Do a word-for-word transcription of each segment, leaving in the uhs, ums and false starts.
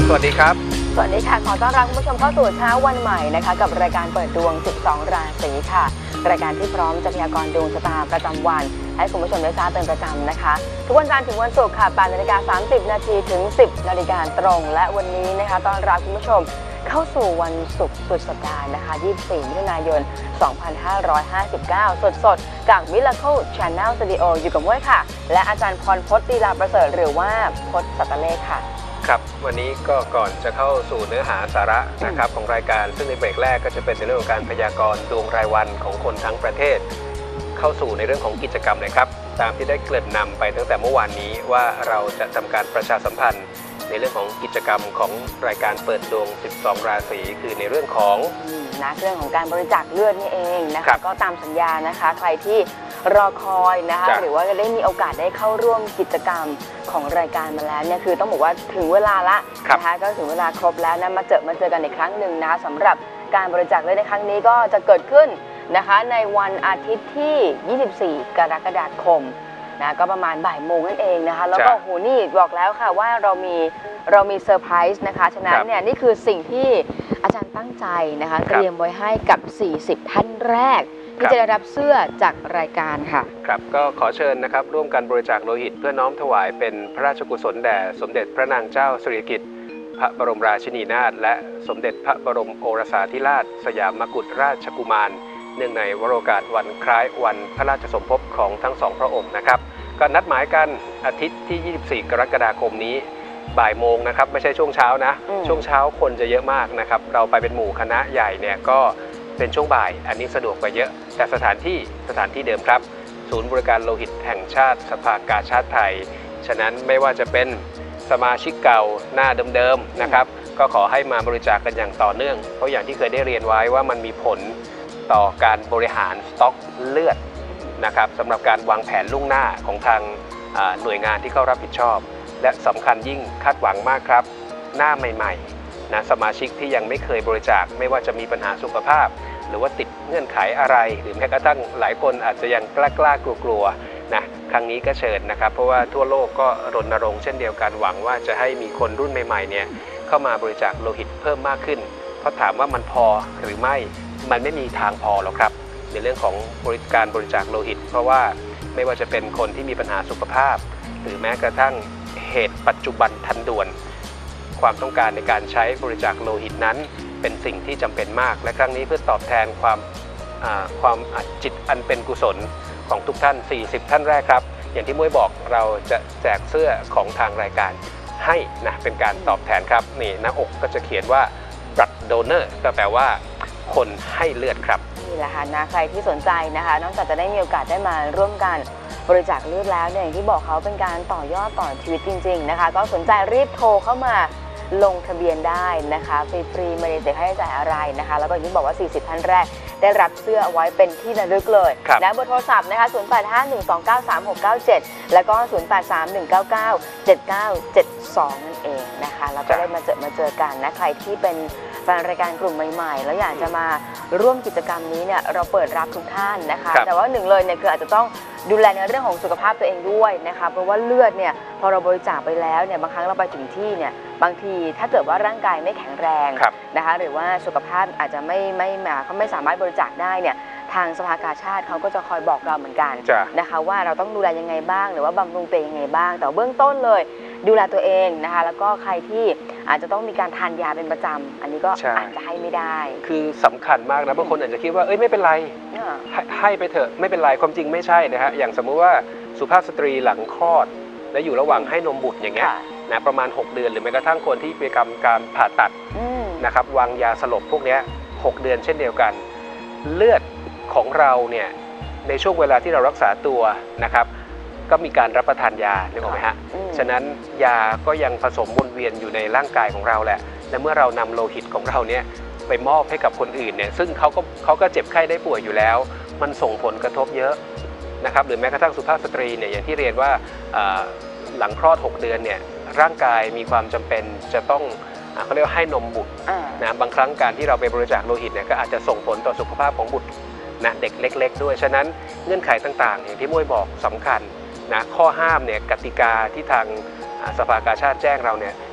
สวัสดีครับสวัสดีค่ะขอต้อนรับคุณผู้ชมเข้าสู่เช้าวันใหม่นะคะกับรายการเปิดดวงสิบสองราศีค่ะรายการที่พร้อมจะพยากรณ์ดวงชะตาประจำวันให้คุณผู้ชมได้ทราบเป็นประจำนะคะทุกวันจันทร์ถึงวันศุกร์ค่ะแปดนาฬิกาสามสิบนาทีถึงสิบนาฬิกาตรงและวันนี้นะคะต้อนรับคุณผู้ชมเข้าสู่วันศุกร์สุดสัปดาห์นะคะยี่สิบสี่มิถุนายนสองพันห้าร้อยห้าสิบเก้าสดๆจาก Miracle Channel Studio อยู่กับม้วยค่ะและอาจารย์พรพจน์ตีลาประเสริฐหรือว่าพจน์สัตเลขค่ะครับวันนี้ก็ก่อนจะเข้าสู่เนื้อหาสาระนะครับของรายการซึ่งในเบรกแรกก็จะเป็นในเรื่องของการพยากรณ์ดวงรายวันของคนทั้งประเทศเข้าสู่ในเรื่องของกิจกรรมเลยครับตามที่ได้เกริ่นนำไปตั้งแต่เมื่อวานนี้ว่าเราจะทำการประชาสัมพันธ์ในเรื่องของกิจกรรมของรายการเปิดดวงสิบสองราศีคือในเรื่องของนะเรื่องของการบริจาคเลือดนี่เองนะคะก็ตามสัญญานะคะใครที่รอคอยนะคะหรือว่าจะได้มีโอกาสได้เข้าร่วมกิจกรรมของรายการมาแล้วเนี่ยคือต้องบอกว่าถึงเวลาละนะคะก็ถึงเวลาครบแล้วนะมาเจอมาเจอกันอีกครั้งหนึ่งนะคะสำหรับการบริจาคเลือดในครั้งนี้ก็จะเกิดขึ้นนะคะในวันอาทิตย์ที่ยี่สิบสี่กรกฎาคมนะก็ประมาณบ่ายโมงนั่นเองนะคะแล้วก็โหนี่บอกแล้วค่ะว่าเรามีเรามีเซอร์ไพรส์นะคะฉะนั้นเนี่ยนี่คือสิ่งที่อาจารย์ตั้งใจนะคะเตรียมไว้ให้กับสี่สิบท่านแรกที่จะได้รับเสื้อจากรายการค่ะครับก็ขอเชิญนะครับร่วมกันบริจาคโลหิตเพื่อน้อมถวายเป็นพระราชกุศลแด่สมเด็จพระนางเจ้าสิริกิติ์พระบรมราชินีนาถและสมเด็จพระบรมโอรสาธิราชสยามกุฎราชกุมารเนื่องในวโรกาสวันคล้ายวันพระราชสมภพของทั้งสองพระองค์นะครับก็นัดหมายกันอาทิตย์ที่ยี่สิบสี่กรกฎาคมนี้บ่ายโมงนะครับไม่ใช่ช่วงเช้านะช่วงเช้าคนจะเยอะมากนะครับเราไปเป็นหมู่คณะใหญ่เนี่ยก็เป็นช่วงบ่ายอันนี้สะดวกกว่าเยอะแต่สถานที่สถานที่เดิมครับศูนย์บริการโลหิตแห่งชาติสภากาชาดไทยฉะนั้นไม่ว่าจะเป็นสมาชิกเก่าหน้าเดิมๆนะครับก็ขอให้มาบริจาคกันอย่างต่อเนื่องเพราะอย่างที่เคยได้เรียนไว้ว่ามันมีผลต่อการบริหารสต็อกเลือดนะครับสำหรับการวางแผนล่วงหน้าของทางหน่วยงานที่เขารับผิดชอบและสำคัญยิ่งคาดหวังมากครับหน้าใหม่ๆนะสมาชิกที่ยังไม่เคยบริจาคไม่ว่าจะมีปัญหาสุขภาพหรือว่าติดเงื่อนไขอะไรหรือแม้กระทั่งหลายคนอาจจะยังกล้ากล้ากลัวๆนะครั้งนี้ก็เชิญนะครับเพราะว่าทั่วโลกก็รณรงค์เช่นเดียวกันหวังว่าจะให้มีคนรุ่นใหม่ๆเนี่ยเข้ามาบริจาคโลหิตเพิ่มมากขึ้นเพราะถามว่ามันพอหรือไม่มันไม่มีทางพอหรอกครับในเรื่องของบริการบริจาคโลหิตเพราะว่าไม่ว่าจะเป็นคนที่มีปัญหาสุขภาพหรือแม้กระทั่งเหตุปัจจุบันทันด่วนความต้องการในการใช้บริจาคโลหิตนั้นเป็นสิ่งที่จำเป็นมากและครั้งนี้เพื่อตอบแทนความความจิตอันเป็นกุศลของทุกท่านสี่สิบท่านแรกครับอย่างที่มุ้ยบอกเราจะแจกเสื้อของทางรายการให้นะเป็นการตอบแทนครับนี่หน้าอกก็จะเขียนว่า blood donor ก็แปลว่าคนให้เลือดครับนี่แหละค่ะนะใครที่สนใจนะคะนอกจากจะได้มีโอกาสได้มาร่วมกันบริจาคเลือดแล้วเนี่ยอย่างที่บอกเขาเป็นการต่อยอดต่อชีวิตจริงๆนะคะก็สนใจรีบโทรเข้ามาลงทะเบียนได้นะคะฟรีๆไม่ได้เสียค่าใช้จ่ายอะไรนะคะแล้วก็อย่างที่บอกว่าสี่สิบท่านแรกได้รับเสื้อเอาไว้เป็นที่ระลึกเลยนะเบอร์โทรศัพท์นะคะศูนย์ แปด ห้า หนึ่ง สอง เก้า สาม หก เก้า เจ็ดแล้วก็ศูนย์ แปด สาม หนึ่ง เก้า เก้า เจ็ด เก้า เจ็ด สองนั่นเองนะคะแล้วก็ได้มาเจอมาเจอกันนะใครที่เป็นแฟนรายการกลุ่มใหม่ๆแล้วอยากจะมาร่วมกิจกรรมนี้เนี่ยเราเปิดรับทุกท่านนะคะแต่ว่าหนึ่งเลยเนี่ยคืออาจจะต้องดูแลในเรื่องของสุขภาพตัวเองด้วยนะคะเพราะว่าเลือดเนี่ยพอเราบริจาคไปแล้วเนี่ยบางครั้งเราไปถึงที่เนี่ยบางทีถ้าเกิดว่าร่างกายไม่แข็งแรงนะคะหรือว่าสุขภาพอาจจะไม่ไม่มาเขาไม่สามารถบริจาคได้เนี่ยทางสภากาชาดเขาก็จะคอยบอกเราเหมือนกันนะคะว่าเราต้องดูแลยังไงบ้างหรือว่าบำรุงตัวเองยังไงบ้างแต่เบื้องต้นเลยดูแลตัวเองนะคะแล้วก็ใครที่อาจจะต้องมีการทานยาเป็นประจำอันนี้ก็อาจจะให้ไม่ได้คือสำคัญมากนะบางคนอาจจะคิดว่าเอ้ยไม่เป็นไรให้ไปเถอะไม่เป็นไรความจริงไม่ใช่นะฮะอย่างสมมุติว่าสุภาพสตรีหลังคลอดและอยู่ระหว่างให้นมบุตรอย่างเงี้ยนะประมาณหกเดือนหรือแม้กระทั่งคนที่ไปทำการผ่าตัดนะครับวางยาสลบพวกนี้หกเดือนเช่นเดียวกันเลือดของเราเนี่ยในช่วงเวลาที่เรารักษาตัวนะครับก็มีการรับประทานยานึกออกไหมฮะฉะนั้นยาก็ยังผสมวนเวียนอยู่ในร่างกายของเราแหละและเมื่อเรานำโลหิตของเราเนี่ยไปมอบให้กับคนอื่นเนี่ยซึ่งเขาก็เขาก็เจ็บไข้ได้ป่วยอยู่แล้วมันส่งผลกระทบเยอะนะครับหรือแม้กระทั่งสุภาพสตรีเนี่ยอย่างที่เรียนว่าหลังคลอดหกเดือนเนี่ยร่างกายมีความจำเป็นจะต้องเขาเรียกว่าให้นมบุตรนะบางครั้งการที่เราไปบริจาคโลหิตเนี่ยก็อาจจะส่งผลต่อสุขภาพของบุตรนะเด็กเล็กๆด้วยฉะนั้นเงื่อนไขต่างๆอย่างที่มุ้ยบอกสำคัญนะข้อห้ามเนี่ยกติกาที่ทางสภากาชาดแจ้งเราเนี่ย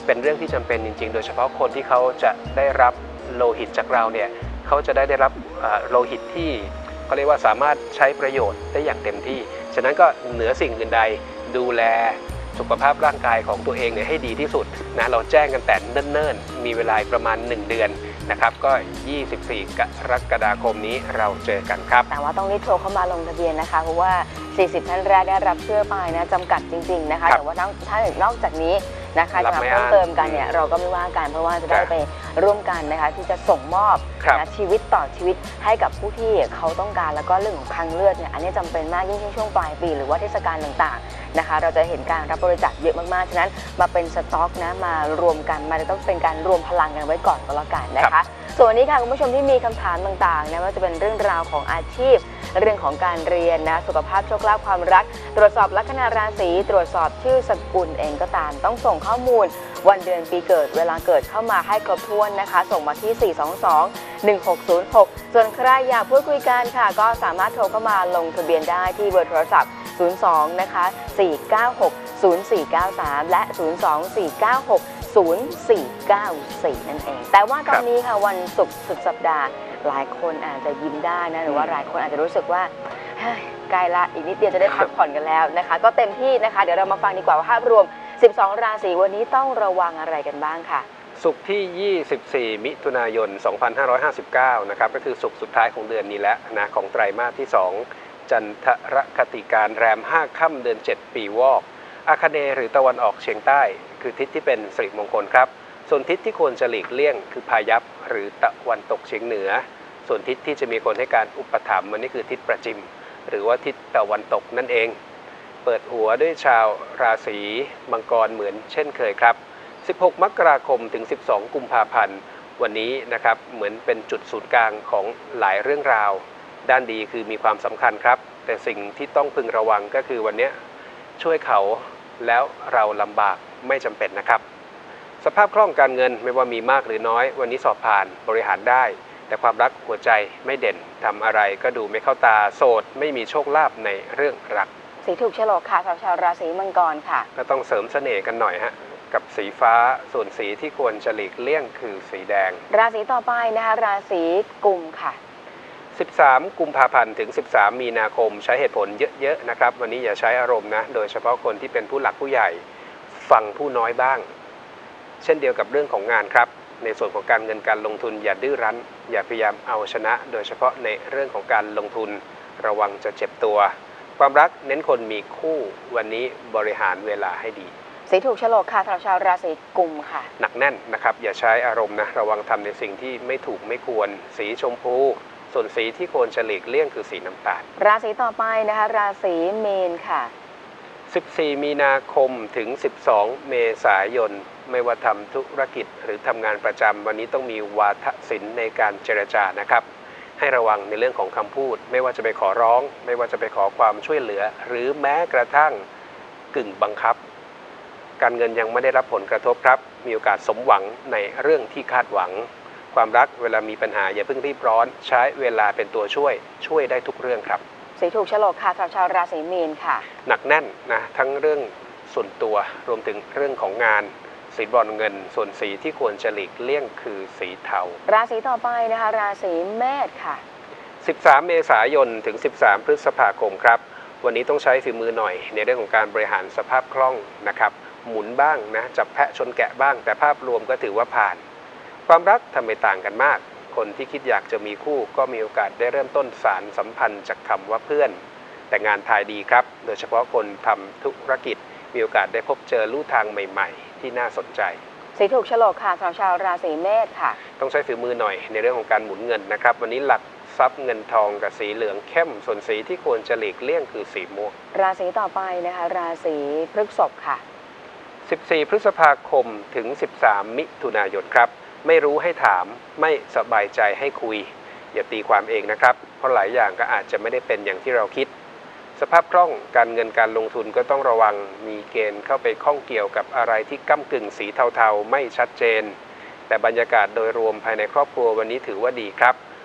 เป็นเรื่องที่จำเป็นจริงๆโดยเฉพาะคนที่เขาจะได้รับโลหิตจากเราเนี่ยเขาจะได้ได้รับโลหิตที่เขาเรียกว่าสามารถใช้ประโยชน์ได้อย่างเต็มที่ฉะนั้นก็เหนือสิ่งอื่นใดดูแลสุขภาพร่างกายของตัวเองเนี่ยให้ดีที่สุดนะเราแจ้งกันแต่เนิ่นๆมีเวลาประมาณหนึ่งเดือนนะครับก็ยี่สิบสี่กรกฎาคมนี้เราเจอกันครับแต่ว่าต้องรีบโทรเข้ามาลงทะเบียนนะคะเพราะว่าสี่สิบท่านแรกได้รับเสื้อไปนะจำกัดจริงๆนะคะแต่ว่าถ้านอกจากนี้นะคะจะมาเพิ่มเติมกันเนี่ยเราก็ไม่ว่ากันเพราะว่าจะได้ไปร่วมกันนะคะที่จะส่งมอบนะชีวิตต่อชีวิตให้กับผู้ที่เขาต้องการแล้วก็เรื่องของคลังเลือดเนี่ยอันนี้จำเป็นมากยิ่งช่วงปลายปีหรือว่าเทศกาลต่างๆนะคะเราจะเห็นการรับบริจาคเยอะมากๆฉะนั้นมาเป็นสต็อกนะมารวมกันมาต้องเป็นการรวมพลังกันไว้ก่อนก็แล้วกันนะคะส่วนวันนี้ค่ะคุณผู้ชมที่มีคำถามต่างๆนะว่าจะเป็นเรื่องราวของอาชีพเรื่องของการเรียนนะสุขภาพโชคลาภความรักตรวจสอบลัคนาราศีตรวจสอบชื่อสกุลเองก็ตามต้องส่งข้อมูลวันเดือนปีเกิดเวลาเกิดเข้ามาให้ครบถ้วนนะคะส่งมาที่สี่ สอง สอง หนึ่ง หก ศูนย์ หกส่วนใครอยากพูดคุยกันค่ะก็สามารถโทรเข้ามาลงทะเบียนได้ที่เบอร์โทรศัพท์ศูนย์ สองนะคะ สี่ เก้า หก ศูนย์ สี่ เก้า สาม และศูนย์ สอง สี่ เก้า หก ศูนย์ สี่ เก้า สี่ นั่นเองแต่ว่าตอนนี้ค่ะวันศุกร์สุดสัปดาห์หลายคนอาจจะยิ้มได้นะหรือว่าหลายคนอาจจะรู้สึกว่าใกล้ละอีกนิดเดียวจะได้พักผ่อนกันแล้วนะคะก็เต็มที่นะคะเดี๋ยวเรามาฟังดีกว่าว่าภาพรวมสิบสองราศีวันนี้ต้องระวังอะไรกันบ้างค่ะศุกร์ที่ยี่สิบสี่มิถุนายนสองพันห้าร้อยห้าสิบเก้านะครับก็คือศุกร์สุดท้ายของเดือนนี้แล้วนะของไตรมาสที่สองจันทรคติการแรมห้าค่ำเดือนเจ็ดปีวอกอาคเนย์หรือตะวันออกเฉียงใต้คือทิศที่เป็นสิริมงคลครับส่วนทิศที่ควรจะหลีกเลี่ยงคือพายัพหรือตะวันตกเฉียงเหนือส่วนทิศที่จะมีคนให้การอุปถัมภ์มันนี่คือทิศประจิมหรือว่าทิศตะวันตกนั่นเองเปิดหัวด้วยชาวราศีมังกรเหมือนเช่นเคยครับสิบหกมกราคมถึงสิบสองกุมภาพันธ์วันนี้นะครับเหมือนเป็นจุดศูนย์กลางของหลายเรื่องราวด้านดีคือมีความสำคัญครับแต่สิ่งที่ต้องพึงระวังก็คือวันนี้ช่วยเขาแล้วเราลำบากไม่จำเป็นนะครับสภาพคล่องการเงินไม่ว่ามีมากหรือน้อยวันนี้สอบผ่านบริหารได้แต่ความรักหัวใจไม่เด่นทำอะไรก็ดูไม่เข้าตาโสดไม่มีโชคลาภในเรื่องรักสีถูกโฉลกค่ะสำหรับชาวราศีมังกรค่ะก็ต้องเสริมเสน่ห์กันหน่อยฮะกับสีฟ้าส่วนสีที่ควรจะหลีกเลี่ยงคือสีแดงราศีต่อไปนะคะราศีกุมค่ะสิบสามกุมภาพันธ์ถึงสิบสามมีนาคมใช้เหตุผลเยอะๆนะครับวันนี้อย่าใช้อารมณ์นะโดยเฉพาะคนที่เป็นผู้หลักผู้ใหญ่ฟังผู้น้อยบ้างเช่นเดียวกับเรื่องของงานครับในส่วนของการเงินการลงทุนอย่าดื้อรั้นอย่าพยายามเอาชนะโดยเฉพาะในเรื่องของการลงทุนระวังจะเจ็บตัวความรักเน้นคนมีคู่วันนี้บริหารเวลาให้ดีสีถูกโฉลกค่ะสำหรับชาวราศีกุมค่ะหนักแน่นนะครับอย่าใช้อารมณ์นะระวังทำในสิ่งที่ไม่ถูกไม่ควรสีชมพูส่วนสีที่ควรจะหลีกเลี่ยงคือสีน้ำตาลราศีต่อไปนะคะราศีเมษค่ะสิบสี่มีนาคมถึงสิบสองเมษายนไม่ว่าทำธุรกิจหรือทำงานประจำวันนี้ต้องมีวาทศิลป์ในการเจรจานะครับให้ระวังในเรื่องของคำพูดไม่ว่าจะไปขอร้องไม่ว่าจะไปขอความช่วยเหลือหรือแม้กระทั่งกึ่งบังคับการเงินยังไม่ได้รับผลกระทบครับมีโอกาสสมหวังในเรื่องที่คาดหวังความรักเวลามีปัญหาอย่าเพิ่งรีบร้อนใช้เวลาเป็นตัวช่วยช่วยได้ทุกเรื่องครับสีถูกโฉลกค่ะสำหรับชาวราศีมีนค่ะหนักแน่นนะทั้งเรื่องส่วนตัวรวมถึงเรื่องของงานสีบรอนเงินส่วนสีที่ควรจะหลีกเลี่ยงคือสีเทาราศีต่อไปนะคะราศีเมษค่ะสิบสามเมษายนถึงสิบสามพฤษภาคมครับวันนี้ต้องใช้ฝีมือหน่อยในเรื่องของการบริหารสภาพคล่องนะครับหมุนบ้างนะจับแพะชนแกะบ้างแต่ภาพรวมก็ถือว่าผ่านความรักทำไมต่างกันมากคนที่คิดอยากจะมีคู่ก็มีโอกาสได้เริ่มต้นสารสัมพันธ์จากคำว่าเพื่อนแต่งานทายดีครับโดยเฉพาะคนทำธุรกิจมีโอกาสได้พบเจอลู่ทางใหม่ๆที่น่าสนใจสีถูกโฉลกค่ะสำหรับชาวราศีเมษค่ะต้องใช้ฝีมือหน่อยในเรื่องของการหมุนเงินนะครับวันนี้หลักทรัพย์เงินทองกับสีเหลืองเข้มส่วนสีที่ควรจะหลีกเลี่ยงคือสีม่วงราศีต่อไปนะคะราศีพฤษภค่ะสิบสี่พฤษภาคมถึงสิบสามมิถุนายนครับไม่รู้ให้ถามไม่สบายใจให้คุยอย่าตีความเองนะครับเพราะหลายอย่างก็อาจจะไม่ได้เป็นอย่างที่เราคิดสภาพคล่องการเงินการลงทุนก็ต้องระวังมีเกณฑ์เข้าไปข้องเกี่ยวกับอะไรที่ก้ำกึ่งสีเทาๆไม่ชัดเจนแต่บรรยากาศโดยรวมภายในครอบครัววันนี้ถือว่าดีครับ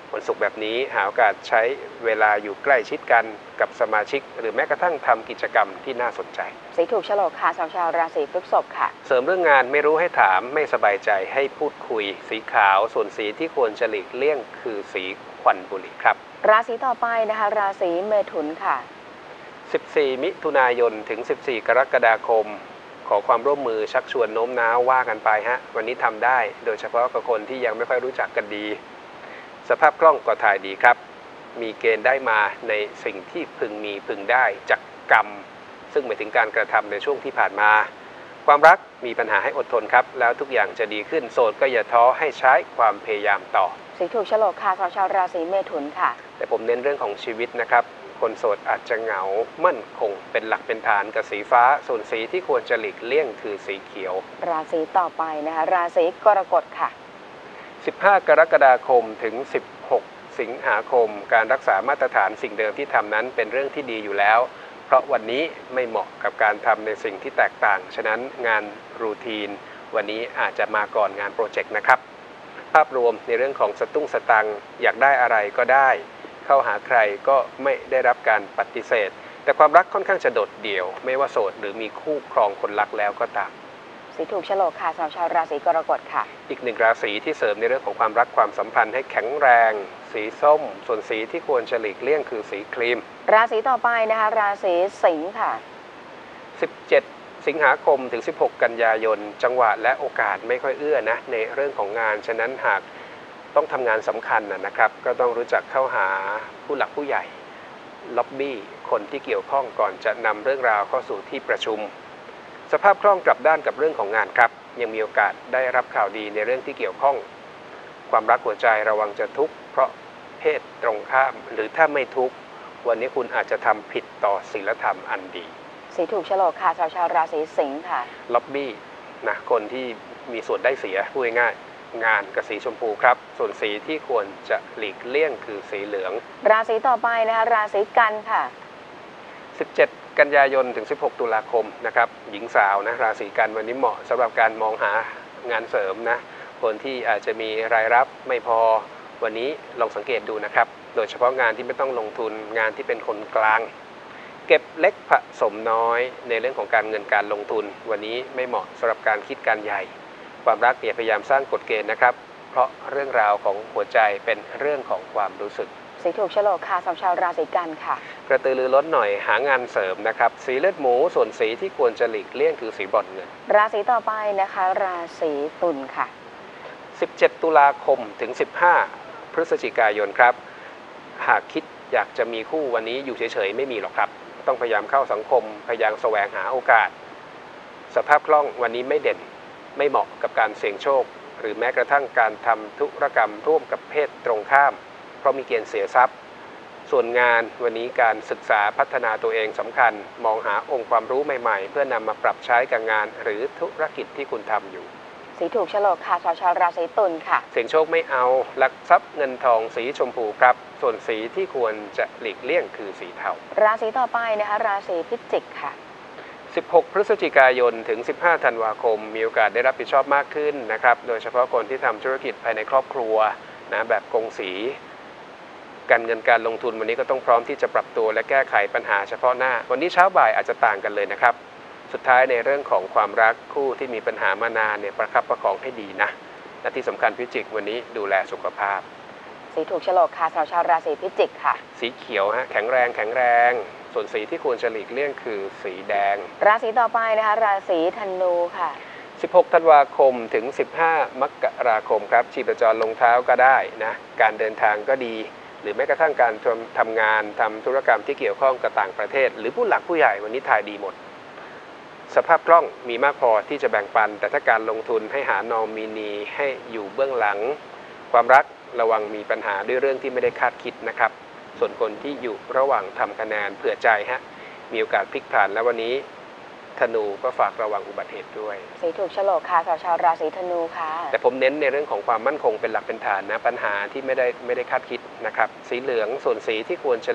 วันศุกร์แบบนี้หาโอกาสใช้เวลาอยู่ใกล้ชิดกันกับสมาชิกหรือแม้กระทั่งทำกิจกรรมที่น่าสนใจสีถูกโฉลกค่ะสำหรับชาวราศีพฤษภค่ะเสริมเรื่องงานไม่รู้ให้ถามไม่สบายใจให้พูดคุยสีขาวส่วนสีที่ควรจะหลีกเลี่ยงคือสีควันบุหรี่ครับราศีต่อไปนะคะราศีเมถุนค่ะสิบสี่มิถุนายนถึงสิบสี่กรกฎาคมขอความร่วมมือชักชวนโน้มน้าวว่ากันไปฮะวันนี้ทำได้โดยเฉพาะกับคนที่ยังไม่ค่อยรู้จักกันดีสภาพคล่องก็ถ่ายดีครับมีเกณฑ์ได้มาในสิ่งที่พึงมีพึงได้จากกรรมซึ่งหมายถึงการกระทำในช่วงที่ผ่านมาความรักมีปัญหาให้อดทนครับแล้วทุกอย่างจะดีขึ้นโสดก็อย่าท้อให้ใช้ความพยายามต่อสีถูกโฉลกค่ะสำหรับชาวราศีเมถุนค่ะแต่ผมเน้นเรื่องของชีวิตนะครับคนโสดอาจจะเหงามั่นคงเป็นหลักเป็นฐานกับสีฟ้าส่วนสีที่ควรจะหลีกเลี่ยงคือสีเขียวราศีต่อไปนะคะราศีกรกฎค่ะสิบห้ากรกฎาคมถึงสิบหกสิงหาคมการรักษามาตรฐานสิ่งเดิมที่ทำนั้นเป็นเรื่องที่ดีอยู่แล้วเพราะวันนี้ไม่เหมาะกับการทำในสิ่งที่แตกต่างฉะนั้นงานรูทีนวันนี้อาจจะมาก่อนงานโปรเจกต์นะครับภาพรวมในเรื่องของสตุ้งสตังอยากได้อะไรก็ได้เข้าหาใครก็ไม่ได้รับการปฏิเสธแต่ความรักค่อนข้างจะโดดเดี่ยวไม่ว่าโสดหรือมีคู่ครองคนรักแล้วก็ตามสีถูกโฉลกค่ะสำหรับชาวราศีกรกฎค่ะอีกหนึ่งราศีที่เสริมในเรื่องของความรักความสัมพันธ์ให้แข็งแรงสีส้มส่วนสีที่ควรจะหลีกเลี่ยงคือสีครีมราศีต่อไปนะคะราศีสิงค์ค่ะสิบเจ็ดสิงหาคมถึงสิบหกกันยายนจังหวะและโอกาสไม่ค่อยเอื้อนะในเรื่องของงานฉะนั้นหากต้องทำงานสำคัญนะครับก็ต้องรู้จักเข้าหาผู้หลักผู้ใหญ่ล็อบบี้คนที่เกี่ยวข้องก่อนจะนำเรื่องราวเข้าสู่ที่ประชุมสภาพคล่องกลับด้านกับเรื่องของงานครับยังมีโอกาสได้รับข่าวดีในเรื่องที่เกี่ยวข้องความรักหัวใจระวังจะทุกข์เพราะเพศตรงข้ามหรือถ้าไม่ทุกข์วันนี้คุณอาจจะทำผิดต่อศีลธรรมอันดีสีถูกโฉลกค่ะชาวชาวราศีสิงค์ค่ะล็อบบี้นะคนที่มีส่วนได้เสียพูดง่ายงานกับสีชมพูครับส่วนสีที่ควรจะหลีกเลี่ยงคือสีเหลืองราศีต่อไปนะคะราศีกันค่ะสิบเจ็ดกันยายนถึงสิบหกตุลาคมนะครับหญิงสาวนะราศีกันวันนี้เหมาะสำหรับการมองหางานเสริมนะคนที่อาจจะมีรายรับไม่พอวันนี้ลองสังเกตดูนะครับโดยเฉพาะงานที่ไม่ต้องลงทุนงานที่เป็นคนกลางเก็บเล็กผสมน้อยในเรื่องของการเงินการลงทุนวันนี้ไม่เหมาะสำหรับการคิดการใหญ่ความรักอย่าพยายามสร้างกฎเกณฑ์นะครับเพราะเรื่องราวของหัวใจเป็นเรื่องของความรู้สึกสีถูกโฉลกค่ะสำหรับชาวราศีกันค่ะกระตือรือร้นหน่อยหางานเสริมนะครับสีเลือดหมูส่วนสีที่ควรจะหลีกเลี่ยงคือสีบรอนซ์เงินราศีต่อไปนะคะราศีตุลค่ะสิบเจ็ดตุลาคมถึงสิบห้าพฤศจิกายนครับหากคิดอยากจะมีคู่วันนี้อยู่เฉยๆไม่มีหรอกครับต้องพยายามเข้าสังคมพยายามแสวงหาโอกาสสภาพคล่องวันนี้ไม่เด่นไม่เหมาะกับการเสี่ยงโชคหรือแม้กระทั่งการทำธุรกรรมร่วมกับเพศตรงข้ามเพราะมีเกณฑ์เสียทรัพย์ส่วนงานวันนี้การศึกษาพัฒนาตัวเองสำคัญมองหาองค์ความรู้ใหม่ๆเพื่อนำมาปรับใช้กับงานหรือธุรกิจที่คุณทำอยู่สีถูกโฉลกค่ะชาวชาวราศีตุลค่ะเสี่ยงโชคไม่เอาลักทรัพย์เงินทองสีชมพูครับส่วนสีที่ควรจะหลีกเลี่ยงคือสีเทาราศีต่อไปนะคะราศีพิจิกค่ะสิบหกพฤศจิกายนถึงสิบห้าธันวาคมมีโอกาสได้รับผิดชอบมากขึ้นนะครับโดยเฉพาะคนที่ทำธุรกิจภายในครอบครัวนะแบบกงสีการเงินการลงทุนวันนี้ก็ต้องพร้อมที่จะปรับตัวและแก้ไขปัญหาเฉพาะหน้าวันนี้เช้าบ่ายอาจจะต่างกันเลยนะครับสุดท้ายในเรื่องของความรักคู่ที่มีปัญหามานานเนี่ยประคับประคองให้ดีนะและที่สำคัญพิจิกวันนี้ดูแลสุขภาพสีถูกโฉลกค่ะสำหรับชาวราศีพิจิกค่ะสีเขียวฮะแข็งแรงแข็งแรงส่วนสีที่ควรจะหลีกเลี่ยงคือสีแดงราศีต่อไปนะคะราศีธนูค่ะสิบหกธันวาคมถึงสิบห้ามกราคมครับชีพจรลงเท้าก็ได้นะการเดินทางก็ดีหรือแม้กระทั่งการทำงานทำธุรกรรมที่เกี่ยวข้องกับต่างประเทศหรือผู้หลักผู้ใหญ่วันนี้ทายดีหมดสภาพคล่องมีมากพอที่จะแบ่งปันแต่ถ้าการลงทุนให้หานอมินีให้อยู่เบื้องหลังความรักระวังมีปัญหาด้วยเรื่องที่ไม่ได้คาดคิดนะครับส่วนคนที่อยู่ระหว่างทำคะแนนเผื่อใจฮะมีโอกาสพลิกผันและวันนี้ธนูก็ฝากระวังอุบัติเหตุด้วยสีถูกโฉลกค่ะสำหรับชาวราศีธนูค่ะแต่ผมเน้นในเรื่องของความมั่นคงเป็นหลักเป็นฐานนะปัญหาที่ไม่ได้ไม่ได้คาดคิดนะครับสีเหลืองส่วนสีที่ควรจะหลีก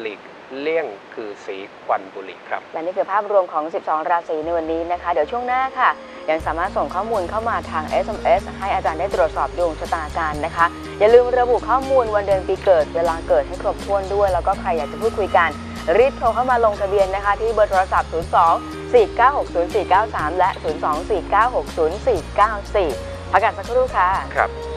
เลี่ยงคือสีควันบุหรี่ครับและนี่คือภาพรวมของสิบสองราศีในวันนี้นะคะเดี๋ยวช่วงหน้าค่ะยังสามารถส่งข้อมูลเข้ามาทาง เอส เอ็ม เอส ให้อาจารย์ได้ตรวจสอบดวงชะตากันนะคะอย่าลืมระบุข้อมูลวันเดือนปีเกิดเวลาเกิดให้ครบถ้วนด้วยแล้วก็ใครอยากจะพูดคุยกันรีบโทรเข้ามาลงทะเบียนนะคะที่เบอร์โทรศัพท์ศูนย์ สอง สี่ เก้า หก ศูนย์ สี่ เก้า สามและศูนย์ สอง สี่ เก้า หก ศูนย์ สี่ เก้า สี่พักกันสักครู่ค่ะครับ